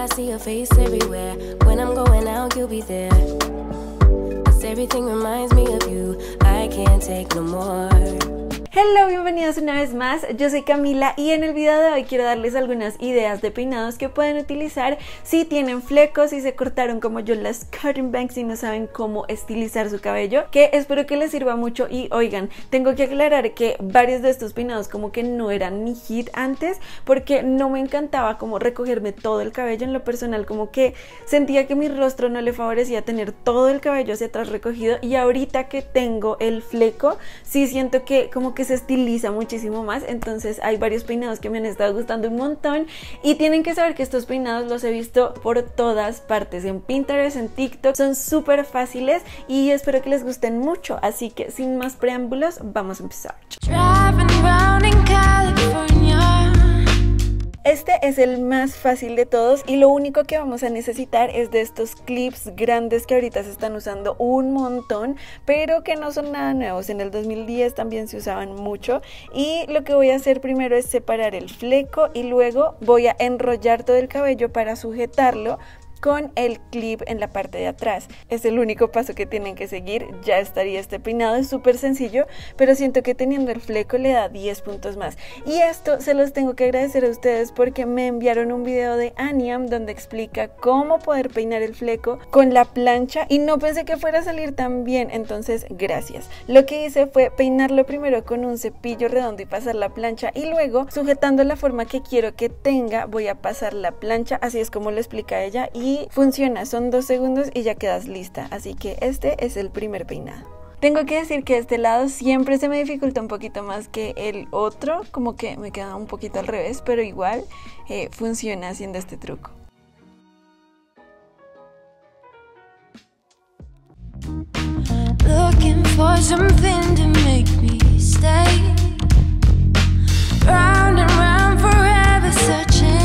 I see your face everywhere. When I'm going out, you'll be there. 'Cause everything reminds me of you. I can't take no more. Hello, bienvenidos una vez más, yo soy Camila y en el video de hoy quiero darles algunas ideas de peinados que pueden utilizar si tienen flecos, si se cortaron como yo las cutting bangs y no saben cómo estilizar su cabello, que espero que les sirva mucho. Y oigan, tengo que aclarar que varios de estos peinados como que no eran mi hit antes, porque no me encantaba como recogerme todo el cabello. En lo personal como que sentía que mi rostro no le favorecía tener todo el cabello hacia atrás recogido, y ahorita que tengo el fleco sí siento que como que se estiliza muchísimo más. Entonces hay varios peinados que me han estado gustando un montón y tienen que saber que estos peinados los he visto por todas partes, en Pinterest, en TikTok, son súper fáciles y espero que les gusten mucho, así que sin más preámbulos vamos a empezar. Este es el más fácil de todos y lo único que vamos a necesitar es de estos clips grandes que ahorita se están usando un montón, pero que no son nada nuevos. En el 2010 también se usaban mucho, y lo que voy a hacer primero es separar el fleco y luego voy a enrollar todo el cabello para sujetarlo con el clip en la parte de atrás. Es el único paso que tienen que seguir, ya estaría este peinado. Es súper sencillo, pero siento que teniendo el fleco le da 10 puntos más. Y esto se los tengo que agradecer a ustedes porque me enviaron un video de Aniam donde explica cómo poder peinar el fleco con la plancha y no pensé que fuera a salir tan bien, entonces gracias. Lo que hice fue peinarlo primero con un cepillo redondo y pasar la plancha, y luego sujetando la forma que quiero que tenga voy a pasar la plancha, así es como lo explica ella, y funciona, son 2 segundos y ya quedas lista. Así que este es el primer peinado. Tengo que decir que este lado siempre se me dificulta un poquito más que el otro, como que me queda un poquito al revés, pero igual funciona haciendo este truco. Looking for something to make me stay. Round and round forever searching.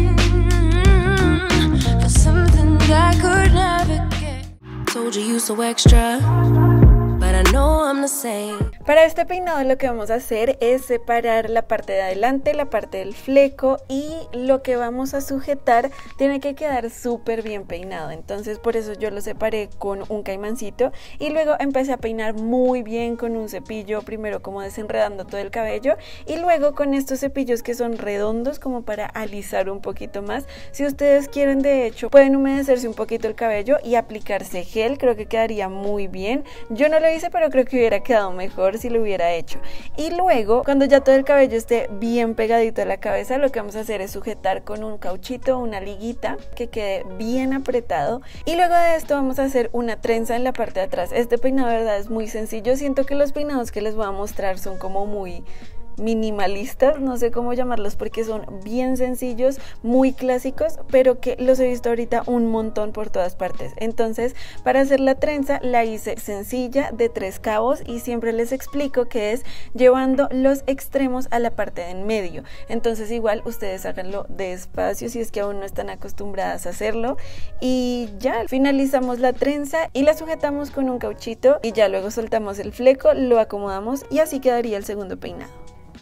I could never get. Told you you so extra, but I know I'm the same. Para este peinado lo que vamos a hacer es separar la parte de adelante, la parte del fleco, y lo que vamos a sujetar tiene que quedar súper bien peinado. Entonces por eso yo lo separé con un caimancito y luego empecé a peinar muy bien con un cepillo, primero como desenredando todo el cabello y luego con estos cepillos que son redondos como para alisar un poquito más. Si ustedes quieren, de hecho, pueden humedecerse un poquito el cabello y aplicarse gel, creo que quedaría muy bien. Yo no lo hice, pero creo que hubiera quedado mejor si lo hubiera hecho. Y luego, cuando ya todo el cabello esté bien pegadito a la cabeza, lo que vamos a hacer es sujetar con un cauchito, una liguita, que quede bien apretado, y luego de esto vamos a hacer una trenza en la parte de atrás. Este peinado de verdad es muy sencillo. Siento que los peinados que les voy a mostrar son como muy minimalistas, no sé cómo llamarlos, porque son bien sencillos, muy clásicos, pero que los he visto ahorita un montón por todas partes. Entonces para hacer la trenza la hice sencilla, de 3 cabos, y siempre les explico que es llevando los extremos a la parte de en medio. Entonces igual ustedes háganlo despacio si es que aún no están acostumbradas a hacerlo, y ya finalizamos la trenza y la sujetamos con un cauchito y ya luego soltamos el fleco, lo acomodamos y así quedaría el segundo peinado.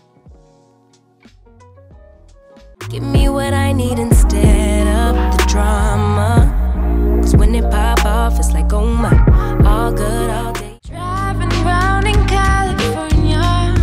Give me what I need instead of the drama. 'Cause when it pop off, it's like, oh my, all good all day. Driving around in California.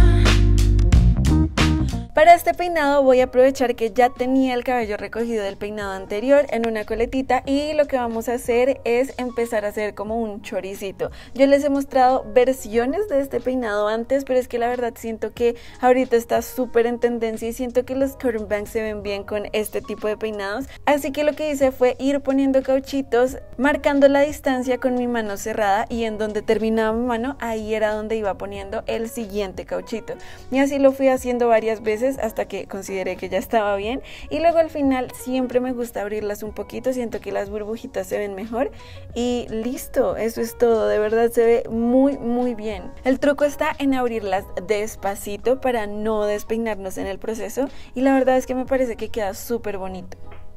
Para este peinado voy a aprovechar que ya tenía el cabello recogido del peinado anterior en una coletita, y lo que vamos a hacer es empezar a hacer como un choricito. Yo les he mostrado versiones de este peinado antes, pero es que la verdad siento que ahorita está súper en tendencia y siento que los curtain bangs se ven bien con este tipo de peinados. Así que lo que hice fue ir poniendo cauchitos, marcando la distancia con mi mano cerrada, y en donde terminaba mi mano, ahí era donde iba poniendo el siguiente cauchito. Y así lo fui haciendo varias veces hasta que consideré que ya estaba bien, y luego al final siempre me gusta abrirlas un poquito, siento que las burbujitas se ven mejor, y listo, eso es todo. De verdad se ve muy bien. El truco está en abrirlas despacito para no despeinarnos en el proceso, y la verdad es que me parece que queda súper bonito.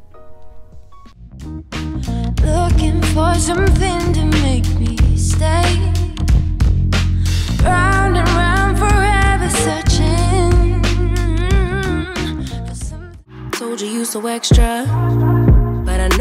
Looking for something to make me stay. Round and round forever searching for something. Told you you so extra, but I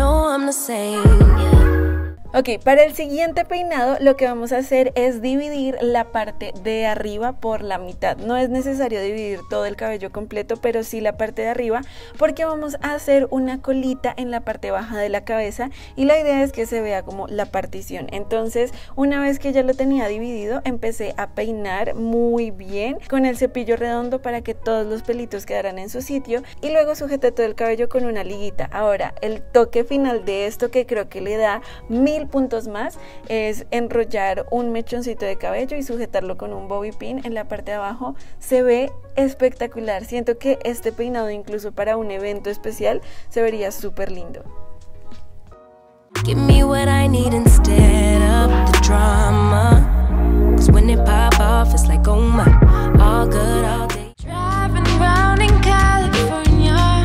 the same. Ok, para el siguiente peinado lo que vamos a hacer es dividir la parte de arriba por la mitad. No es necesario dividir todo el cabello completo, pero sí la parte de arriba, porque vamos a hacer una colita en la parte baja de la cabeza y la idea es que se vea como la partición. Entonces, una vez que ya lo tenía dividido, empecé a peinar muy bien con el cepillo redondo para que todos los pelitos quedaran en su sitio y luego sujeté todo el cabello con una liguita. Ahora, el toque final de esto, que creo que le da 1000 puntos más, es enrollar un mechoncito de cabello y sujetarlo con un bobby pin en la parte de abajo. Se ve espectacular. Siento que este peinado, incluso para un evento especial, se vería súper lindo. Give me what I need instead of the drama. 'Cause when it pop off, it's like, oh my, all good all day. Driving around in California.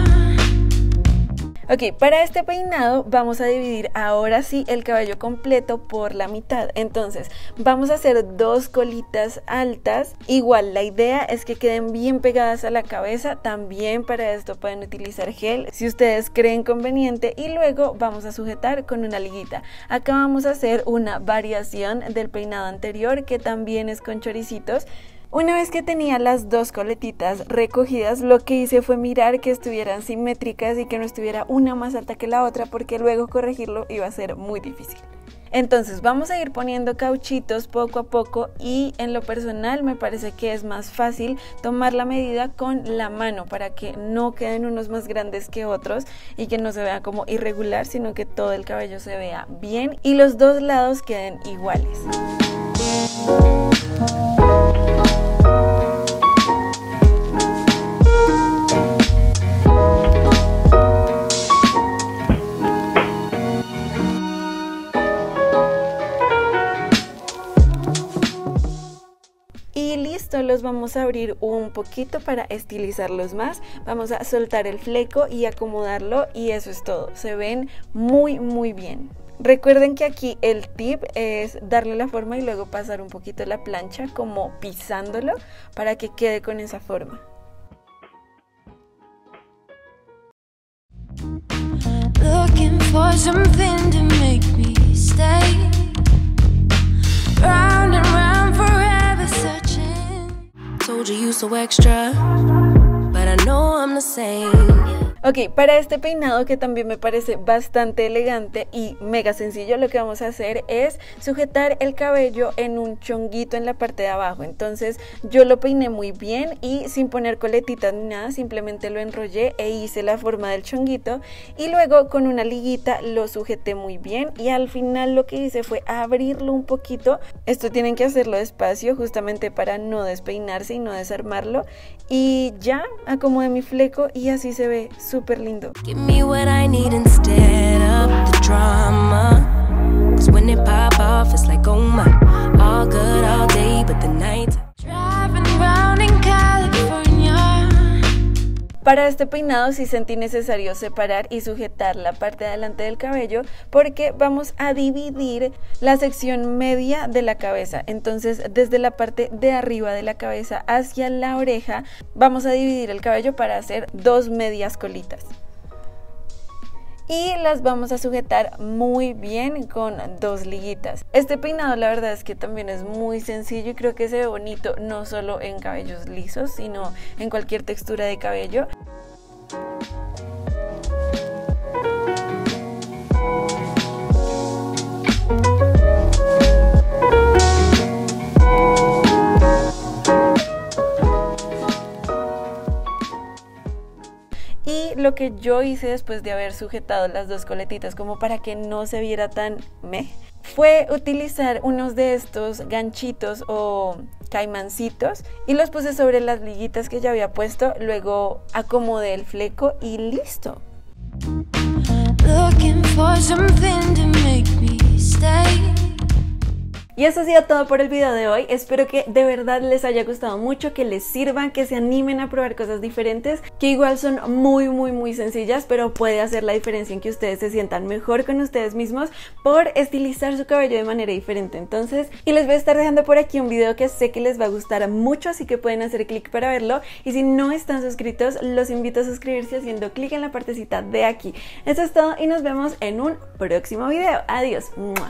Ok, para este peinado vamos a dividir ahora sí el cabello completo por la mitad. Entonces vamos a hacer dos colitas altas. Igual la idea es que queden bien pegadas a la cabeza. También para esto pueden utilizar gel si ustedes creen conveniente. Y luego vamos a sujetar con una liguita. Acá vamos a hacer una variación del peinado anterior, que también es con choricitos. Una vez que tenía las dos coletitas recogidas, lo que hice fue mirar que estuvieran simétricas y que no estuviera una más alta que la otra, porque luego corregirlo iba a ser muy difícil. Entonces vamos a ir poniendo cauchitos poco a poco y en lo personal me parece que es más fácil tomar la medida con la mano para que no queden unos más grandes que otros y que no se vea como irregular, sino que todo el cabello se vea bien y los dos lados queden iguales. Y listo, los vamos a abrir un poquito para estilizarlos más. Vamos a soltar el fleco y acomodarlo y eso es todo. Se ven muy bien. Recuerden que aquí el tip es darle la forma y luego pasar un poquito la plancha como pisándolo para que quede con esa forma. Looking for something to make me stay. Round and round forever searching. Told you you're so extra, but I know I'm the same. Ok, para este peinado, que también me parece bastante elegante y mega sencillo, lo que vamos a hacer es sujetar el cabello en un chonguito en la parte de abajo. Entonces yo lo peiné muy bien y sin poner coletitas ni nada, simplemente lo enrollé e hice la forma del chonguito y luego con una liguita lo sujeté muy bien y al final lo que hice fue abrirlo un poquito. Esto tienen que hacerlo despacio justamente para no despeinarse y no desarmarlo, y ya acomodé mi fleco y así se ve súper lindo. Give me what I need instead of the drama. 'Cause when it pop off, it's like, oh my, all good all day, but the night. Driving around in California. Para este peinado sí sentí necesario separar y sujetar la parte de adelante del cabello porque vamos a dividir la sección media de la cabeza. Entonces desde la parte de arriba de la cabeza hacia la oreja vamos a dividir el cabello para hacer dos medias colitas. Y las vamos a sujetar muy bien con dos liguitas. Este peinado la verdad es que también es muy sencillo y creo que se ve bonito no solo en cabellos lisos, sino en cualquier textura de cabello. Y lo que yo hice después de haber sujetado las dos coletitas como para que no se viera tan fue utilizar unos de estos ganchitos o caimancitos y los puse sobre las liguitas que ya había puesto, luego acomodé el fleco y listo. Y eso ha sido todo por el video de hoy. Espero que de verdad les haya gustado mucho, que les sirvan, que se animen a probar cosas diferentes, que igual son muy sencillas, pero puede hacer la diferencia en que ustedes se sientan mejor con ustedes mismos por estilizar su cabello de manera diferente. Entonces, y les voy a estar dejando por aquí un video que sé que les va a gustar mucho, así que pueden hacer clic para verlo. Y si no están suscritos, los invito a suscribirse haciendo clic en la partecita de aquí. Eso es todo y nos vemos en un próximo video. Adiós.